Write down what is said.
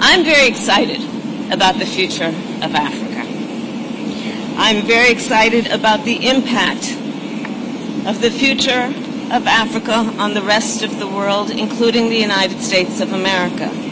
I'm very excited about the future of Africa. I'm very excited about the impact of the future of Africa on the rest of the world, including the United States of America.